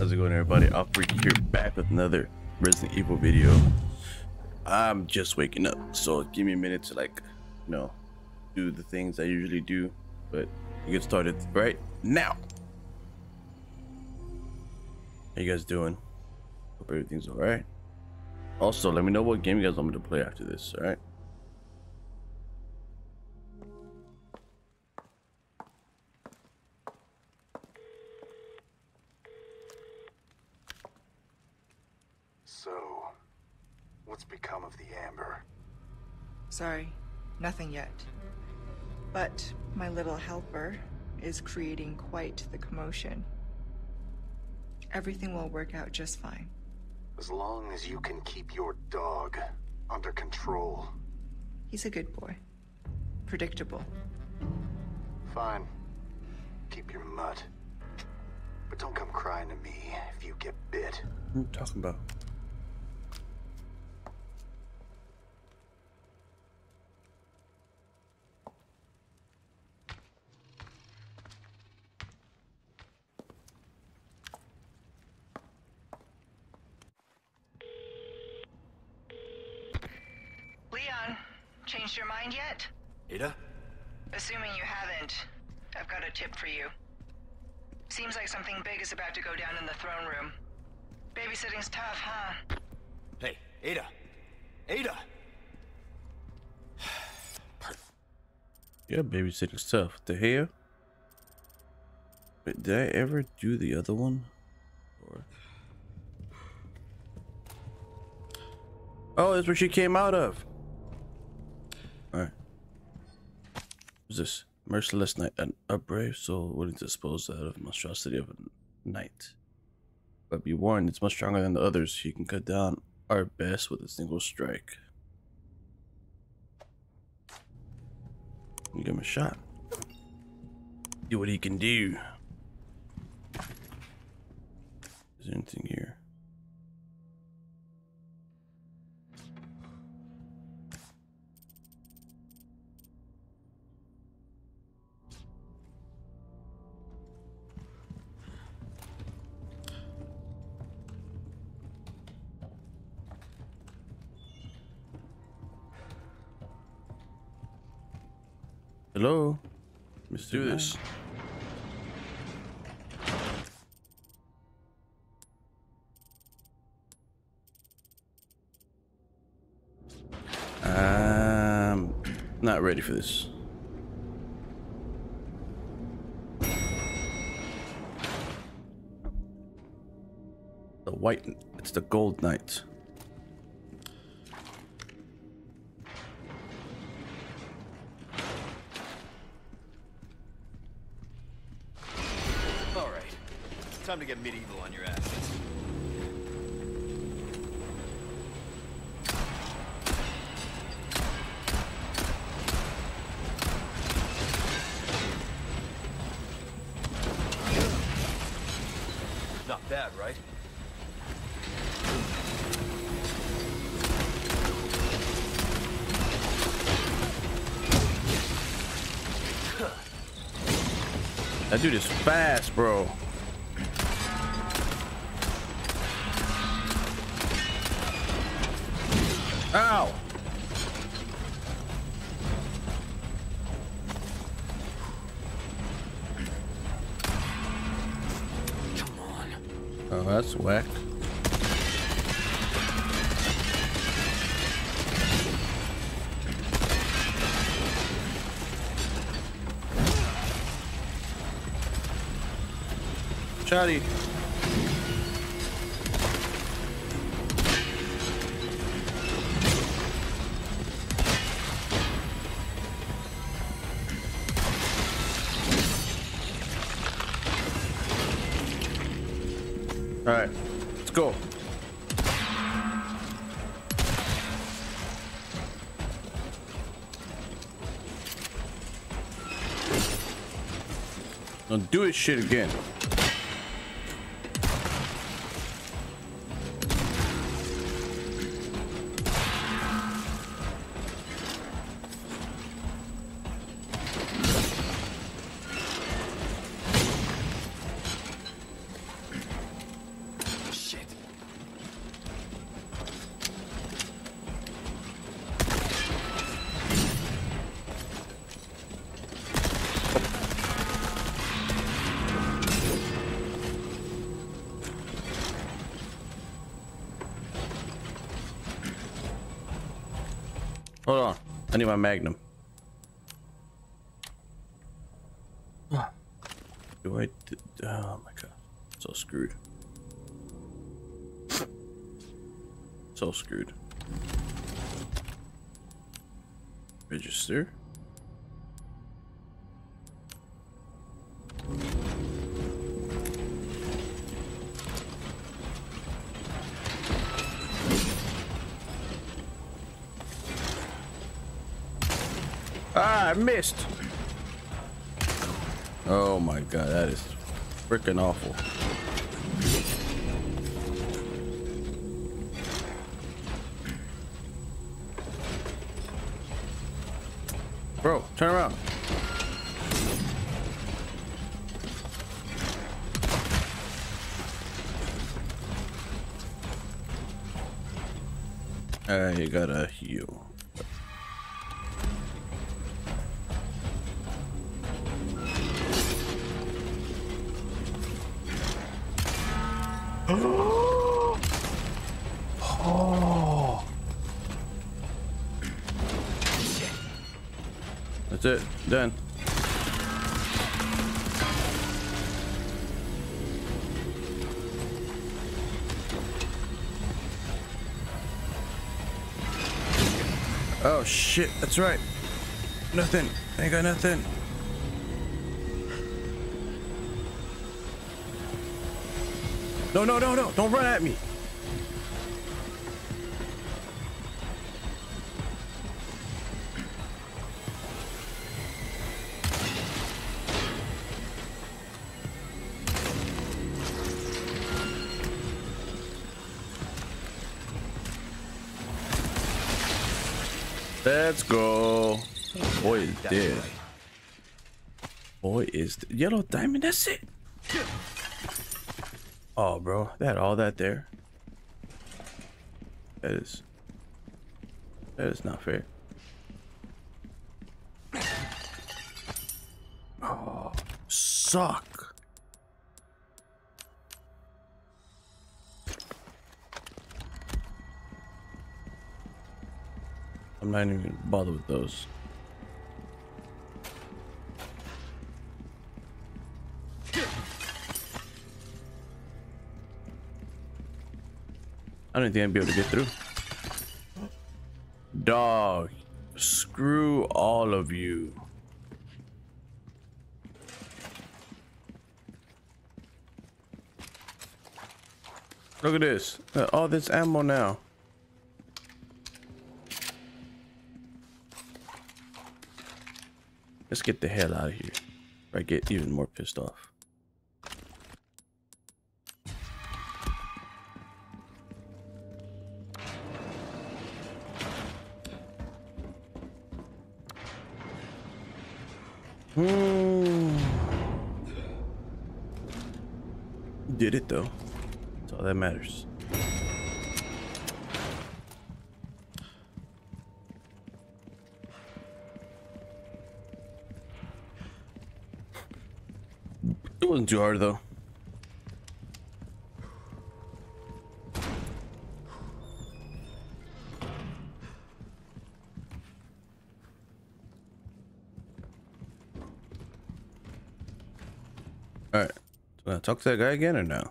How's it going, everybody? AlphaRique here, back with another Resident Evil video. I'm just waking up, so give me a minute to do the things I usually do, but we get started right now. How you guys doing? Hope everything's all right. Also, let me know what game you guys want me to play after this. All right. So, what's become of the Amber? Sorry, nothing yet. But my little helper is creating quite the commotion. Everything will work out just fine. As long as you can keep your dog under control. He's a good boy. Predictable. Fine. Keep your mutt. But don't come crying to me if you get bit. What are you talking about? Leon, changed your mind yet? Ada? Assuming you haven't, I've got a tip for you. Seems like something big is about to go down in the throne room. Babysitting's tough, huh? Hey, Ada! Ada! Yeah, babysitting stuff. The hell? Wait, did I ever do the other one? Or... oh, that's where she came out of. Alright. What's this? Merciless knight, a brave soul willing to dispose out of monstrosity of a knight. But be warned, it's much stronger than the others. He can cut down our best with a single strike. Give him a shot. See what he can do. Is there anything here? Hello? Let's do this. Not ready for this. The white, it's the gold knight. Time to get medieval on your asses. Not bad, right? That dude is fast, bro. Ow! Come on. Oh, that's whack. Shotty. All right, let's go. Don't do this shit again. Hold on. I need my magnum. Do I? Oh my god. So screwed. So screwed. Register. Ah, I missed. Oh my god, that is freaking awful. Bro, turn around. You gotta heal. Oh. That's it. Done. Oh shit, that's right. Nothing. Ain't got nothing. No, no, no, no. Don't run at me. Let's go. Boy is dead. Boy is yellow diamond. That's it. Oh, bro, they had all that there. That is not fair. Oh, suck. I'm not even gonna bother with those. I don't think I'd be able to get through. Dog, screw all of you. Look at this. All this ammo now. Let's get the hell out of here. Or I get even more pissed off. Did it though. That's all that matters. It wasn't too hard though. All right. So I talk to that guy again or no?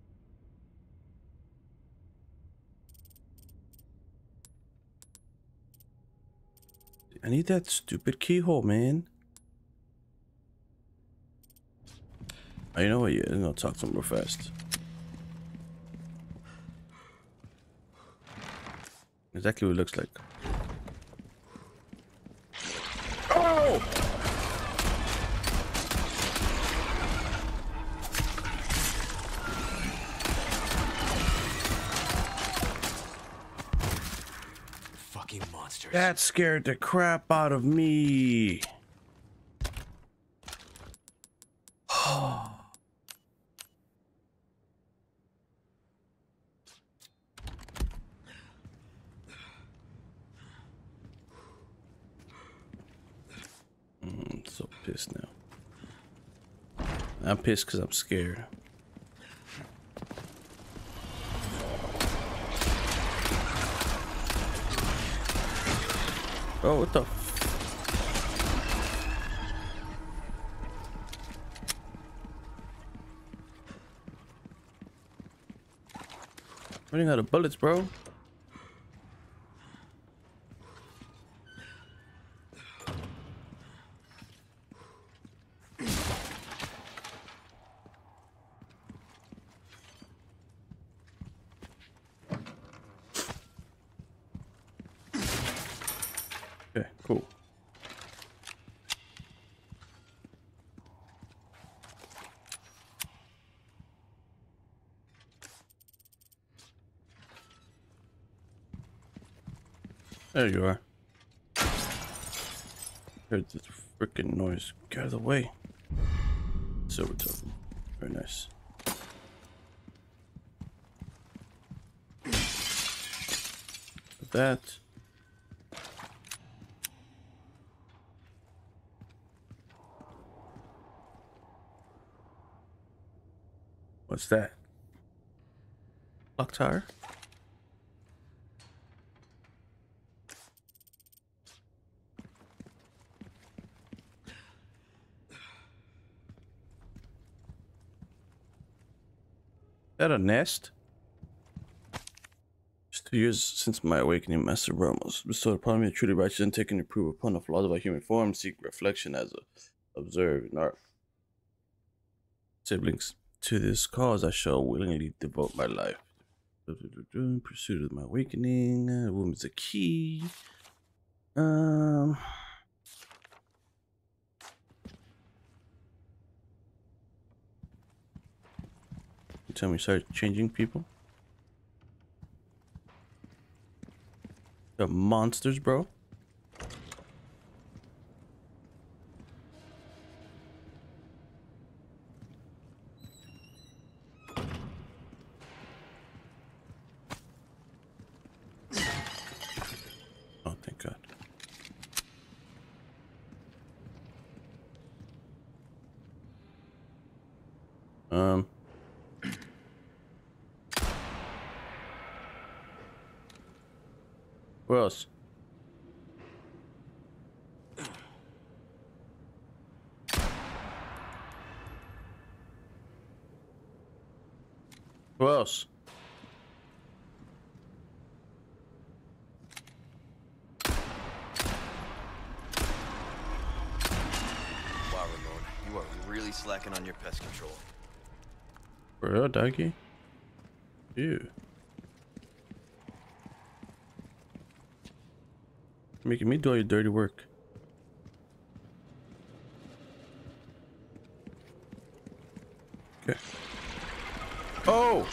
I need that stupid keyhole, man. Oh, you know what? Yeah, I'm gonna talk to him real fast. Exactly what it looks like. Oh! Fucking monsters. That scared the crap out of me. So pissed now. I'm pissed because I'm scared. Oh, what the? Running out of bullets, bro. Okay, cool. There you are. Heard this freaking noise. Get out of the way. Silver token. Very nice. That. What's that? Clock tower? Is that a nest? It's 2 years since my awakening, Master Realm was bestowed upon me, a truly righteous and taken to prove upon the flaws of our human form, seek reflection as a observe in our siblings. To this cause I shall willingly devote my life. Pursuit of my awakening. Womb is a key. You tell me start changing people? The monsters, bro. Oh, thank God. Who else? Who else? Wow, Ramon, you are really slacking on your pest control. For real, doggy? Ew. Making me do all your dirty work. Okay. Oh!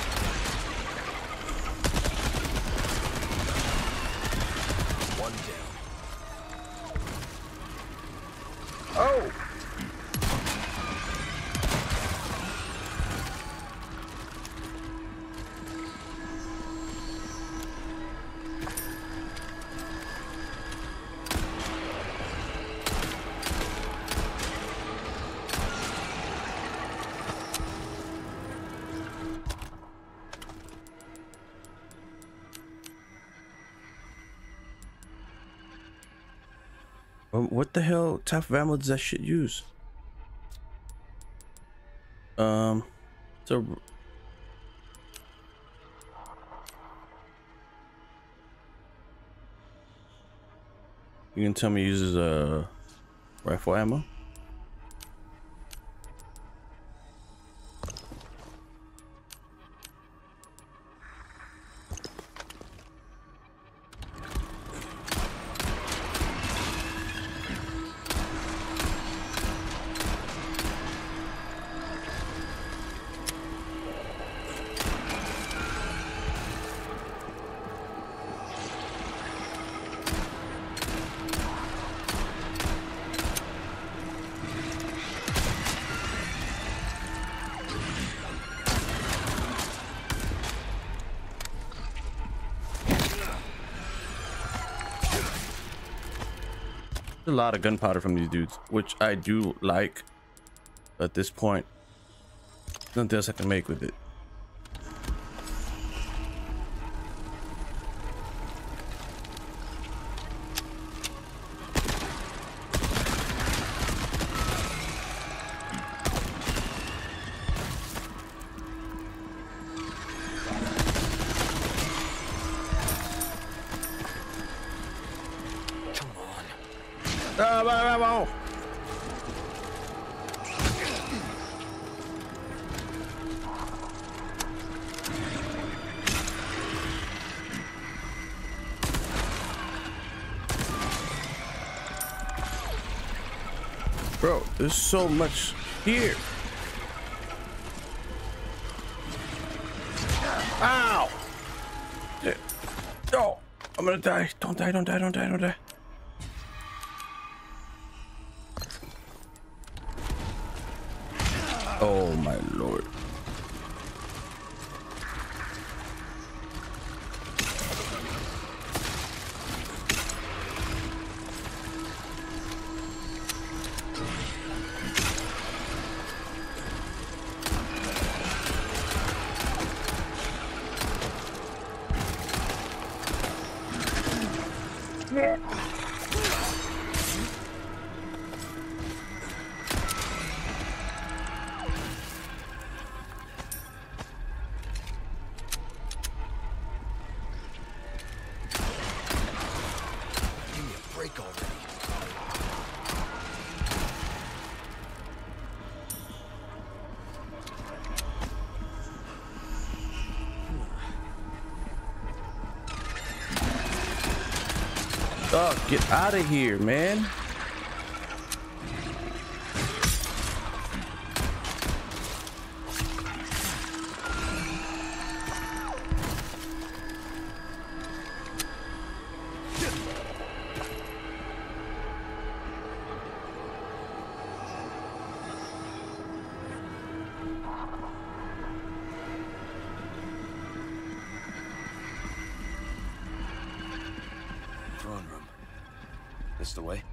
One down. Oh! What the hell type of ammo does that shit use? So you can tell me it uses rifle ammo? A lot of gunpowder from these dudes, which I do like. At this point, nothing else I can make with it. Bro, there's so much here. Ow! Oh, I'm gonna die. Don't die, don't die, don't die, don't die. Oh my lord. Oh, get out of here, man. Throne room. This the way?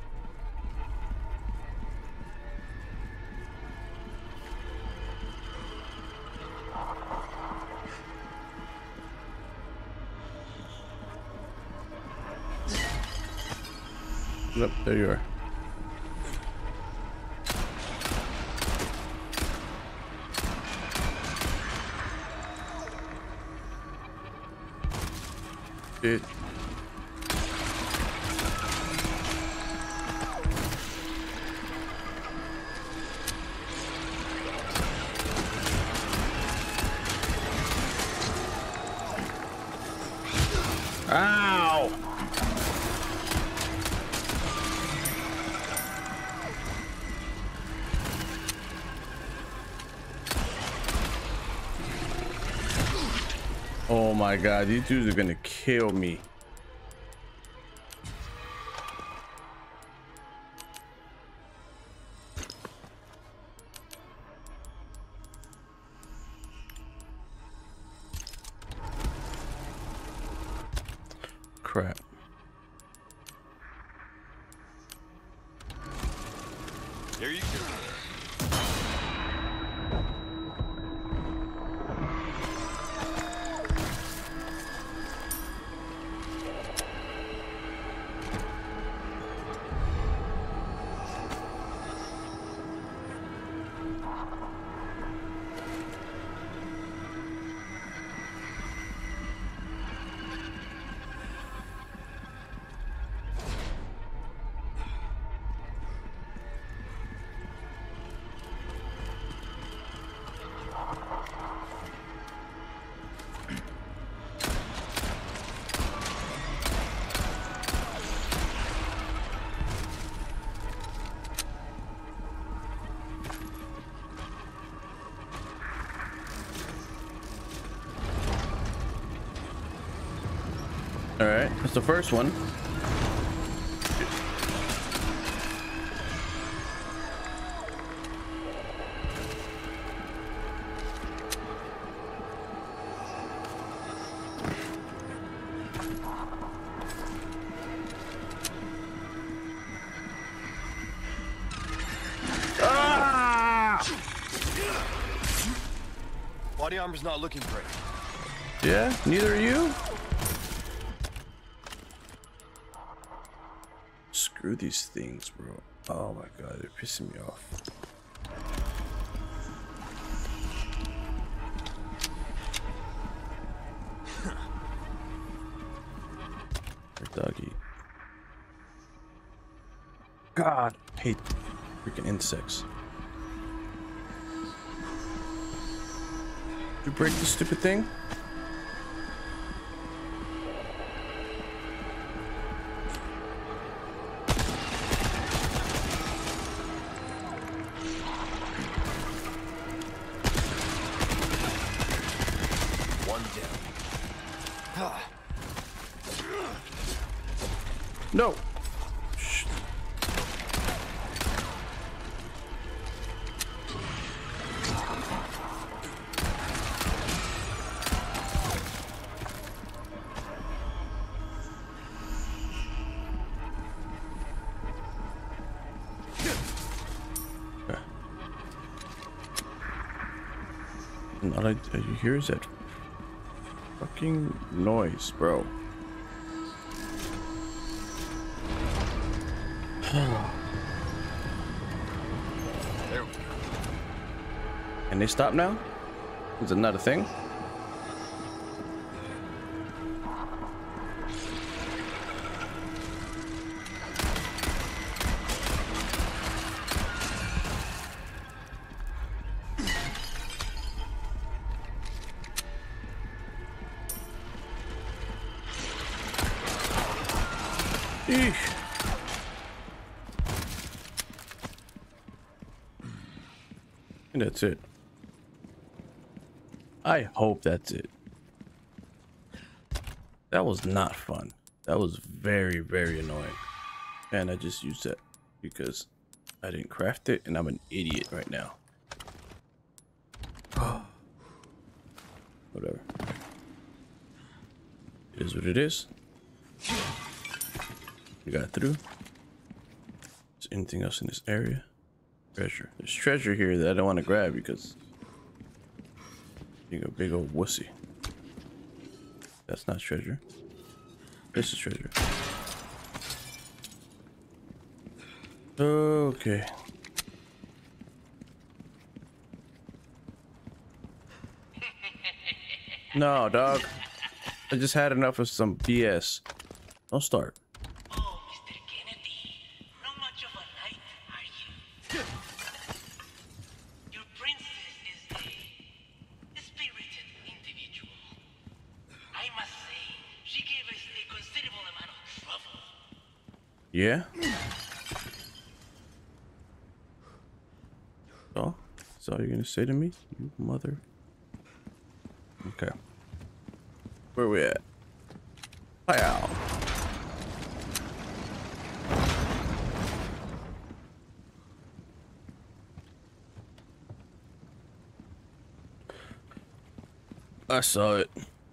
Yep, there you are. Dude. Ow! Oh my god, these dudes are gonna kill me. Crap. There you go. All right, that's the first one. Body armor's not looking great. Yeah, neither are you. Screw these things, bro. Oh my god, they're pissing me off. Hey, doggy. God, I hate freaking insects. Did you break this stupid thing? One down. No. Shh. Okay. And all I hear is that fucking noise, bro. There we go. Can they stop now? Is it not a thing? Eesh. And that's it. I hope that's it. That was not fun. That was very, very annoying. And I just used that because I didn't craft it and I'm an idiot right now. Whatever. It is what it is. We got through. Is anything else in this area? Treasure. There's treasure here that I don't want to grab because you're a big old wussy. That's not treasure. This is treasure. Okay. No, dog. I just had enough of some BS. Don't start. Oh, Mr. Kennedy, not much of a knight, are you? Your princess is a spirited individual. I must say, she gave us a considerable amount of trouble. Yeah? Oh, that's all you're gonna say to me? You mother. Okay. Where we at? Wow. I saw it.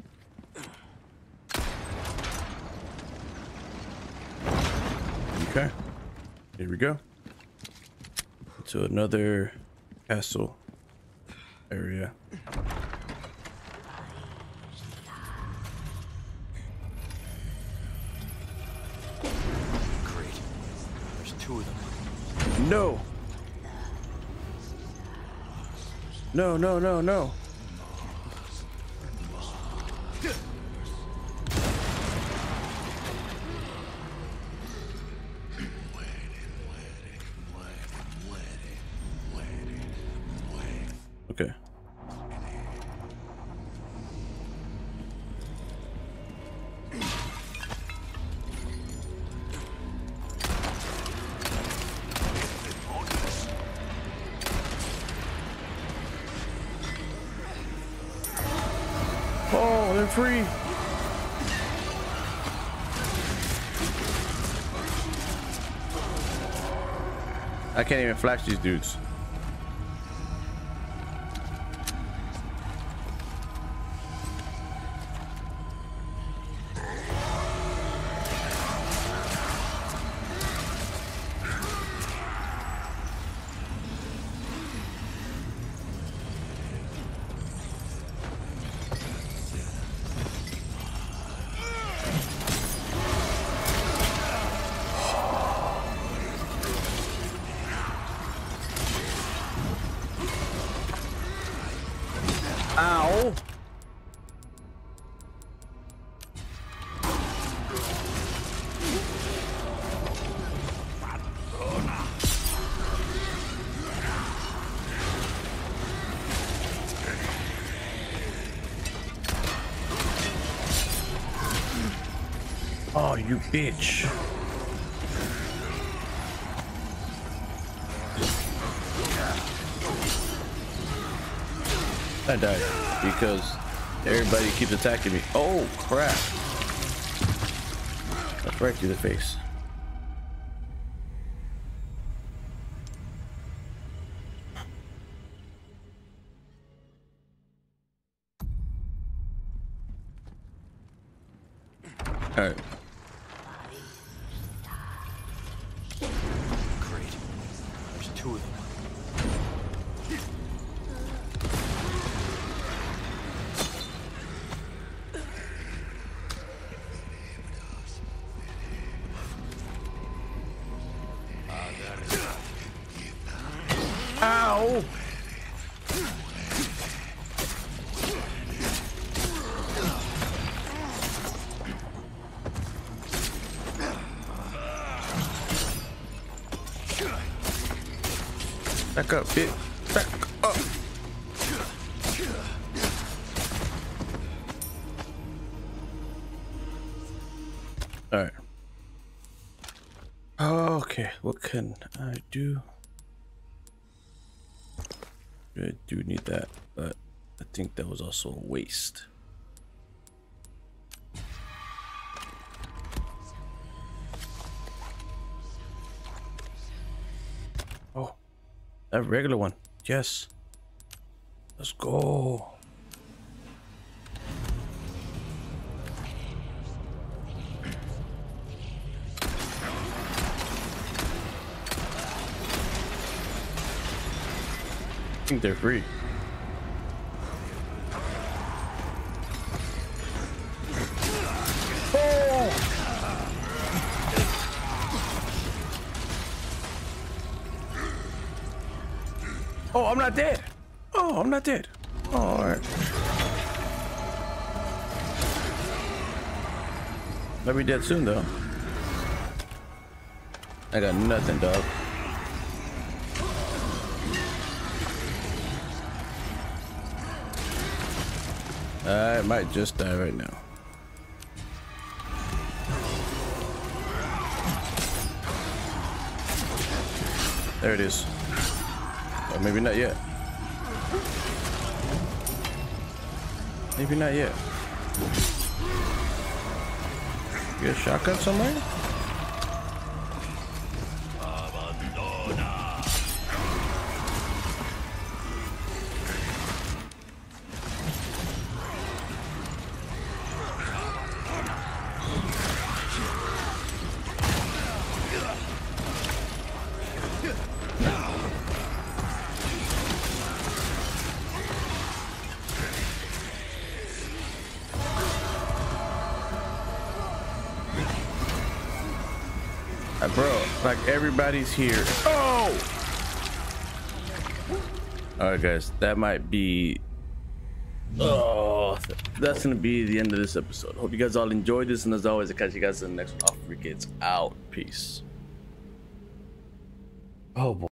Okay. Here we go. To another castle area. Great. There's two of them. No. No, no, no, no. Okay. Oh, they're free. I can't even flash these dudes. Ow. Oh, you bitch. I died because everybody keeps attacking me. Oh, crap. That's right through the face. All right. Great. There's two of them. Ow! Back up, bitch. Back up. All right. Okay, what can I do? I do need that, but I think that was also a waste. Oh, that regular one. Yes. Let's go. I think they're free. Oh, I'm not dead. Oh, I'm not dead. Oh, all right. I'll be dead soon, though. I got nothing, dog. I might just die right now. There it is. Or maybe not yet. Maybe not yet. You got a shotgun somewhere? Bro, like everybody's here. Oh! All right, guys, that might be. Oh, that's gonna be the end of this episode. Hope you guys all enjoyed this, and as always, I'll catch you guys in the next one. AlphaRique, it's out. Peace. Oh boy.